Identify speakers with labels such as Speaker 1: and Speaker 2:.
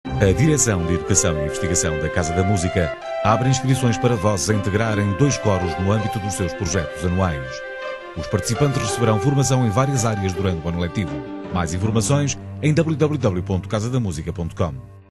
Speaker 1: A Direção de Educação e Investigação da Casa da Música abre inscrições para vozes a integrarem 2 coros no âmbito dos seus projetos anuais. Os participantes receberão formação em várias áreas durante o ano letivo. Mais informações em www.casadamusica.com.